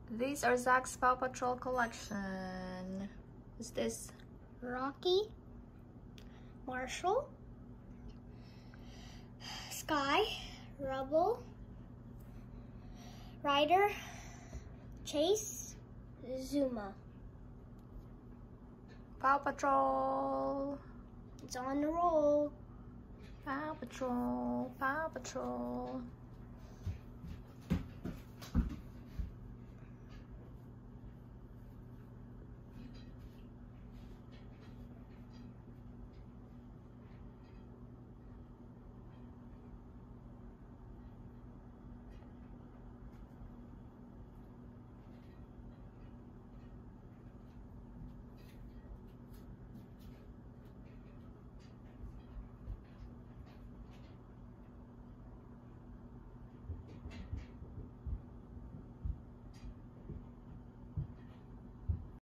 These are Zach's Paw Patrol collection. What's this? Rocky, Marshall, Sky, Rubble, Ryder, Chase, Zuma. Paw Patrol. It's on the roll. Paw Patrol. Paw Patrol.